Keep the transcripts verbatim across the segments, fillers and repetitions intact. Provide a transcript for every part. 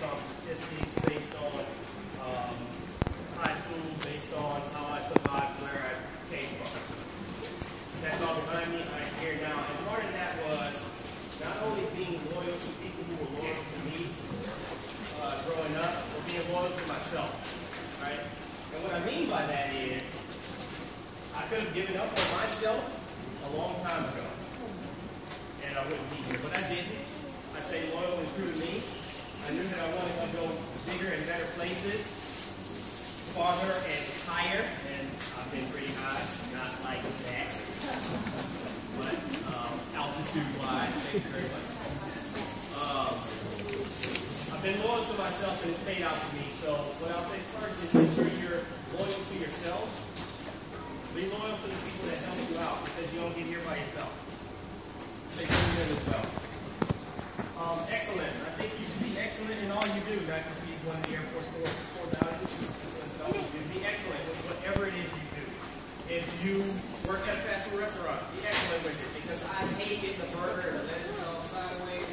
based on statistics, based on um, high school, based on how I survived where I came from. That's all behind me. I'm here now. And part of that was not only being loyal to people who were loyal to me uh, growing up, but being loyal to myself, right? And what I mean by that is I could have given up on myself a long time ago, and I wouldn't be here. But I didn't. I stayed loyal and true to me. I knew that I wanted to go bigger and better places, farther and higher, and I've been pretty high, not like that, but um, altitude-wise, thank you very much. Um, I've been loyal to myself, and it's paid out for me. So what I'll say first is make sure you're loyal to yourselves. Be loyal to the people that help you out, because you don't get here by yourself. Stay tuned in as well. Um, excellence. I think you should be excellent in all you do, not just be one of the Air Force core, core values. Be excellent with whatever it is you do. If you work at a fast food restaurant, be excellent with it, because I hate getting the burger and the lettuce all sideways.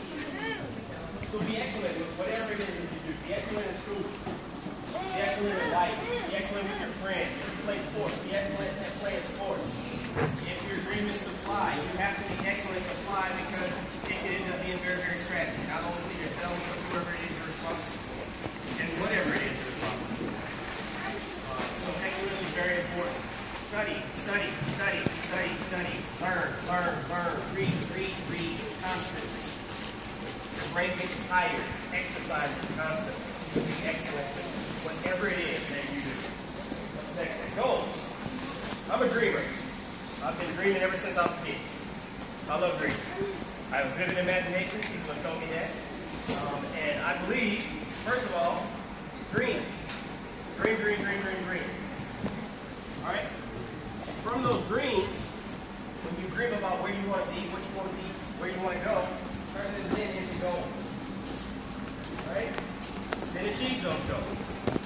So be excellent with whatever it is that you do. Be excellent in school. Be excellent in life. Be excellent with your friends. If you play sports, be excellent at playing sports. If your dream is to fly, you have to be excellent to fly, because it can end up being very, very tragic. Not only to yourself, but whoever it is you're responsible for. And whatever it is you're responsible for. Uh, so excellence is very important. Study, study, study, study, study. Learn, learn, learn. Read, read, read. Constant. Your brain gets tired. Exercise constantly. Be excellent with whatever it is that you do. What's the next thing? Goals. I'm a dreamer. I've been dreaming ever since I was a kid. I love dreams. I have a vivid imagination. People have told me that. Um, and I believe, first of all, dream. Dream, dream, dream, dream, dream. All right? From those dreams, when you dream about where you want to be, what you want to be, where you want to go, turn them then into goals. All right? Then achieve those goals.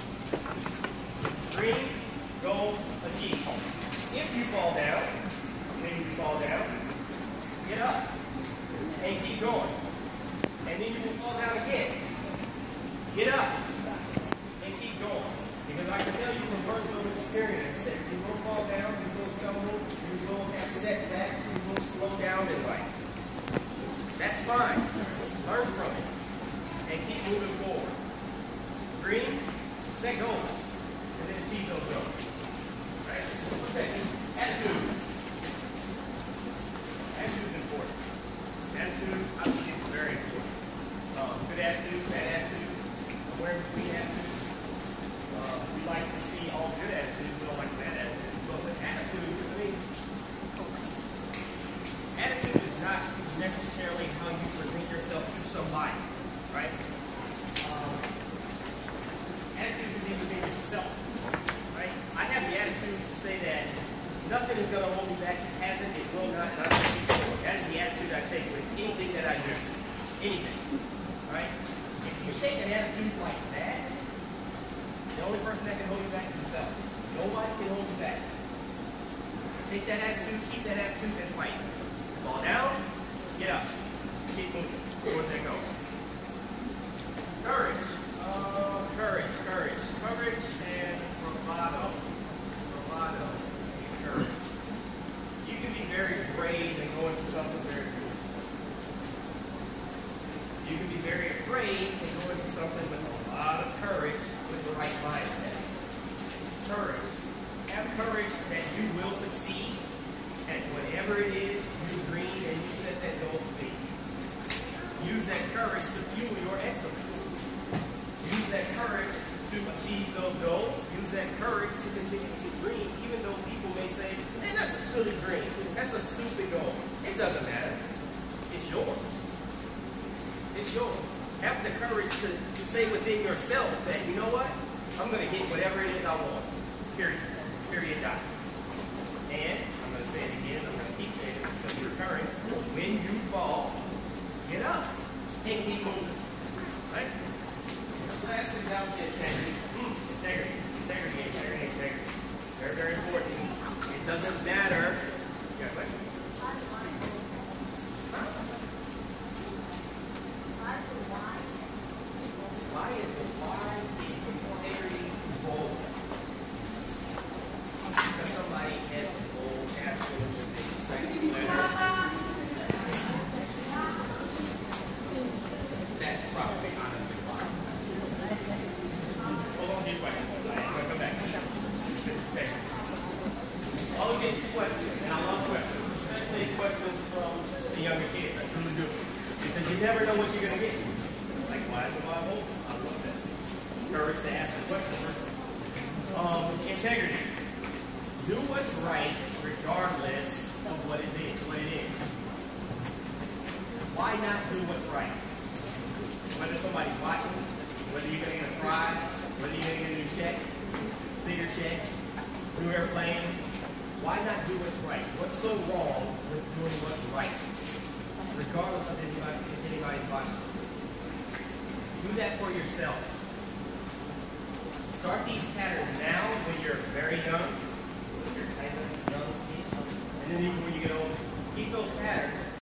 Dream, goal, achieve. If you fall down, then you fall down, get up and keep going. And then you can fall down again. Get up and keep going. Because I can tell you from personal experience that you will fall down, you will stumble, you will have setbacks, you will slow down in life. That's fine. Learn from it and keep moving forward. Dream, set goals, and then achieve those goals. Right? Okay. Attitude. Attitude is important. Attitude, I think, is very important. Um, good attitude, bad attitudes, somewhere in between attitudes. Uh, we like to see all good attitudes, we don't like bad attitudes. But with attitude, to me, attitude is not necessarily how you present yourself to somebody, right? Um, attitude can be within yourself, right? I have the attitude to say that nothing is going to hold me back. It hasn't, it will not, and I'm going to keep going. That is the attitude I take with anything that I do. Anything. Right? If you take an attitude like that, the only person that can hold you back is yourself. Nobody can hold you back. Take that attitude, keep that attitude, and fight. Fall down, get up. Keep moving towards that goal. Courage. Uh, courage, courage. Courage and bravado. Bravado. Courage. You can be very brave and go into something very cool. You can be very afraid and go into something with a lot of courage with the right mindset. Courage. Have courage that you will succeed at whatever it is you dream and you set that goal to be. Use that courage to fuel your excellence. Use that courage to achieve those goals. Use that courage to continue to dream, even though people may say, man, that's a silly dream. That's a stupid goal. It doesn't matter. It's yours. It's yours. Have the courage to say within yourself that, you know what? I'm going to get whatever it is I want. Period. Period. Dot. And I'm going to say it again. I'm going to keep saying it. It's going to be recurring. When you fall, get up and keep moving. Right? Last thing down is integrity. Mm, integrity. Integrity, integrity, integrity. Very, very important. It doesn't matter. You got a question? never know what you're going to get. Like, why is the Bible? I love that. Courage to ask the question. Um, integrity. Do what's right regardless of what is it, what it is. Why not do what's right? Whether somebody's watching, whether you're going to get a prize, whether you're going to get a new check, bigger check, new airplane, why not do what's right? What's so wrong with doing what's right? Regardless of anybody, if anybody's watching. Do that for yourselves. Start these patterns now when you're very young, when you're kind of young, and then even when you get older. Keep those patterns.